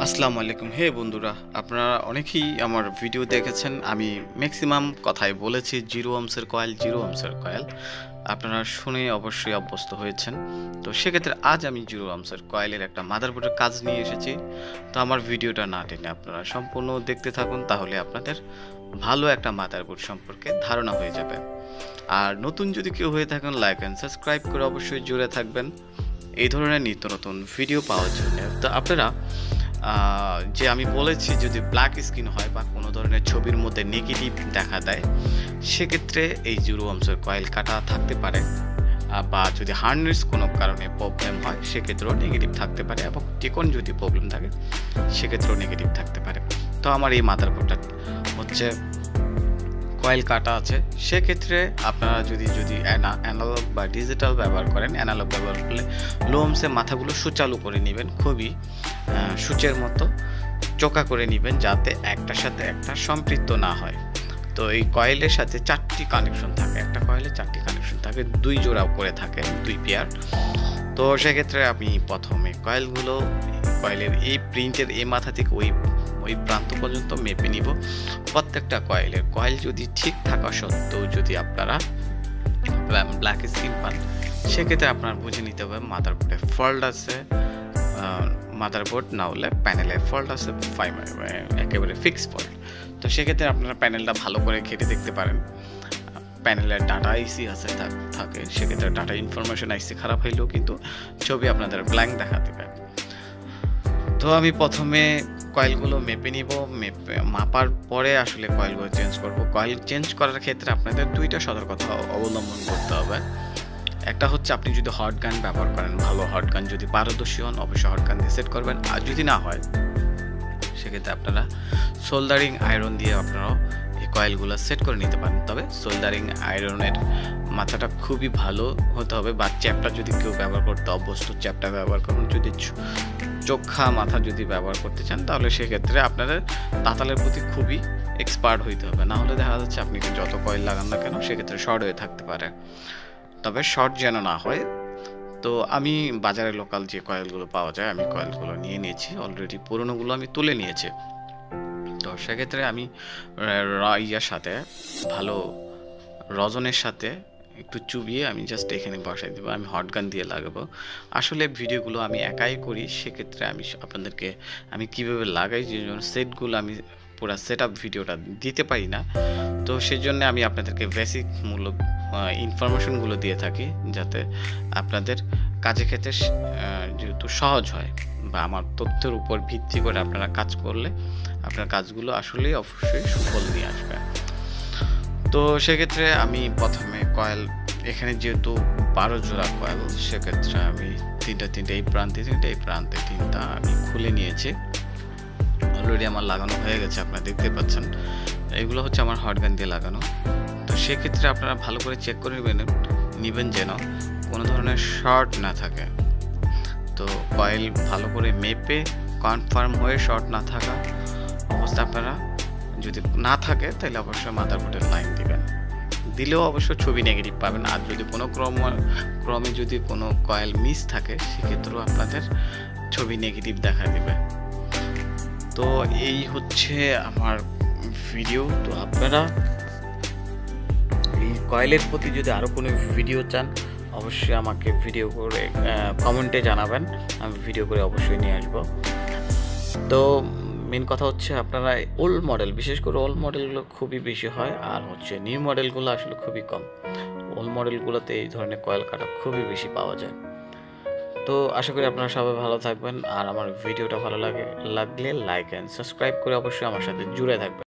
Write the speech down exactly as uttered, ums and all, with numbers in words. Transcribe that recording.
আসসালামু আলাইকুম। হে বন্ধুরা, আপনারা অনেকেই আমার ভিডিও দেখেছেন। আমি ম্যাক্সিমাম কথাই বলেছি জিরো ওহমসের কয়েল জিরো ওহমসের কয়েল আপনারা শুনে অবশ্যই অভ্যস্ত হয়েছেন। তো সেক্ষেত্রে আজ আমি জিরো ওহমসের কয়েলের একটা মাদারবোর্ডের কাজ নিয়ে এসেছি। তো আমার ভিডিওটা না টেনে আপনারা সম্পূর্ণ দেখতে থাকুন, তাহলে আপনাদের ভালো একটা মাদারবোর্ড সম্পর্কে ধারণা হয়ে যাবে। আর নতুন যদি কেউ হয়ে থাকেন, লাইক অ্যান্ড সাবস্ক্রাইব করে অবশ্যই জুড়ে থাকবেন এই ধরনের নিত্য নতুন ভিডিও পাওয়ার জন্য। তো আপনারা যে আমি বলেছি, যদি ব্ল্যাক স্ক্রিন হয় বা কোনো ধরনের ছবির মধ্যে নেগেটিভ দেখা দেয়, সেক্ষেত্রে এই জিরো ওহমসের কয়েল কাটা থাকতে পারে। বা যদি হার্নেস কোনো কারণে প্রবলেম হয়, সেক্ষেত্রেও নেগেটিভ থাকতে পারে, এবং টিকন যদি প্রবলেম থাকে সেক্ষেত্রেও নেগেটিভ থাকতে পারে। তো আমার এই মাদারবোর্ডটা হচ্ছে কয়েল কাটা আছে। সেক্ষেত্রে আপনারা যদি যদি অ্যানালগ বা ডিজিটাল ব্যবহার করেন, অ্যানালগ ব্যবহার করলে লো ওহমসে মাথাগুলো সুচালু করে নেবেন, খুবই সূচের মতো চোকা করে নেবেন, যাতে একটার সাথে একটা সম্পৃক্ত না হয়। তো এই কয়েলের সাথে চারটি কানেকশন থাকে, একটা কয়েলে চারটি কানেকশন থাকে, দুই জোড়া করে থাকে, দুই পেয়ার। তো সেক্ষেত্রে আমি প্রথমে কয়েলগুলো কয়েলের এই প্রিন্টের এই মাথা থেকে ওই ওই প্রান্ত পর্যন্ত মেপে নিব। প্রত্যেকটা কয়েলের কয়েল যদি ঠিক থাকা সত্ত্বেও যদি আপনারা ব্ল্যাক স্ক্রিন পান, সেক্ষেত্রে আপনার বুঝে নিতে হবে মাদারবোর্ডে ফল্ট আছে, মাদারবোর্ড না হলে প্যানেলে ফল্ট আছে, একেবারে ফিক্স ফল্ট। তো সেক্ষেত্রে আপনারা প্যানেলটা ভালো করে ঘেটে দেখতে পারেন। প্যানেলের ডাটা আইসি আছে থাকে, সেক্ষেত্রে ডাটা ইনফরমেশন আইসি খারাপ হইলেও কিন্তু ছবি আপনাদের ব্ল্যাঙ্ক দেখা দেবে। তো আমি প্রথমে কয়েলগুলো মেপে নিব, মেপে মাপার পরে আসলে কয়েলগুলো চেঞ্জ করব। কয়েল চেঞ্জ করার ক্ষেত্রে আপনাদের দুইটা সতর্কতা অবলম্বন করতে হবে। একটা হচ্ছে, আপনি যদি হট গান ব্যবহার করেন, ভালো হট গান যদি পারদর্শী হন, অবশ্যই হট গান দিয়ে সেট করবেন। আর যদি না হয়, সেক্ষেত্রে আপনারা সোল্ডারিং আয়রন দিয়ে আপনারাও এই কয়েলগুলো সেট করে নিতে পারেন। তবে সোল্ডারিং আয়রনের মাথাটা খুবই ভালো হতে হবে, বা চ্যাপটা যদি কেউ ব্যবহার করতে অভ্যস্ত, চ্যাপটা ব্যবহার করুন। যদি চোখা মাথা যদি ব্যবহার করতে চান, তাহলে সেক্ষেত্রে আপনাদের তাতালের প্রতি খুবই এক্সপার্ট হইতে হবে, না হলে দেখা যাচ্ছে আপনি যত কয়েল লাগান না কেন সেক্ষেত্রে শর্ট হয়ে থাকতে পারে। তবে শর্ট যেন না হয়। তো আমি বাজারে লোকাল যে কয়েলগুলো পাওয়া যায়, আমি কয়েলগুলো নিয়ে নিয়েছি অলরেডি, পুরোনোগুলো আমি তুলে নিয়েছি। তো সেক্ষেত্রে আমি ইয়ার সাথে ভালো রজনের সাথে একটু চুবিয়ে আমি জাস্ট এখানে বসাই দেবো। আমি হট গান দিয়ে লাগাবো। আসলে ভিডিওগুলো আমি একাই করি, সেক্ষেত্রে আমি আপনাদেরকে আমি কিভাবে লাগাই, যে জন্য সেটগুলো আমি পুরো সেট আপ ভিডিওটা দিতে পারি না। তো সেই জন্য আমি আপনাদেরকে বেসিক মূলক ইনফরমেশনগুলো দিয়ে থাকি, যাতে আপনাদের কাজের ক্ষেত্রে যেহেতু সহজ হয়, বা আমার তথ্যের উপর ভিত্তি করে আপনারা কাজ করলে আপনার কাজগুলো আসলেই অবশ্যই সুফল নিয়ে আসবে। তো সেক্ষেত্রে আমি প্রথমে কয়েল, এখানে যেহেতু বারো জোড়া কয়েল, সেক্ষেত্রে আমি তিনটা তিনটা এই প্রান্তে তিনটা এই প্রান্তে তিনটা আমি খুলে নিয়েছি। অলরেডি আমার লাগানো হয়ে গেছে, আপনারা দেখতে পাচ্ছেন। এগুলো হচ্ছে আমার হট গান দিয়ে লাগানো। তো সেক্ষেত্রে আপনারা ভালো করে চেক করে নেবেন নেবেন যেন কোনো ধরনের শর্ট না থাকে। তো কয়েল ভালো করে মেপে কনফার্ম হয়ে শর্ট না থাকা অবস্থা আপনারা যদি না থাকে, তাহলে অবশ্যই মাদারবোর্ডের লাইন দিবেন। দিলেও অবশ্য ছবি নেগেটিভ পাবেন। আর যদি কোনো ক্রম ক্রমে যদি কোনো কয়েল মিস থাকে, সেক্ষেত্রেও আপনাদের ছবি নেগেটিভ দেখা দেবে। তো এই হচ্ছে আমার ভিডিও। তো আপনারা এই কয়েলের প্রতি যদি আরও কোনো ভিডিও চান, অবশ্যই আমাকে ভিডিও করে কমেন্টে জানাবেন, আমি ভিডিও করে অবশ্যই নিয়ে আসবো। তো মেন কথা হচ্ছে, আপনারা ওল্ড মডেল, বিশেষ করে ওল্ড মডেলগুলো খুবই বেশি হয়, আর হচ্ছে নিউ মডেলগুলো আসলে খুবই কম। ওল্ড মডেলগুলোতে এই ধরনের কয়েল কাটা খুবই বেশি পাওয়া যায়। তো আশা করি আপনারা সবাই ভালো থাকবেন, আর আমার ভিডিওটা ভালো লাগে লাগলে লাইক অ্যান্ড সাবস্ক্রাইব করে অবশ্যই আমার সাথে জুড়ে থাকবেন।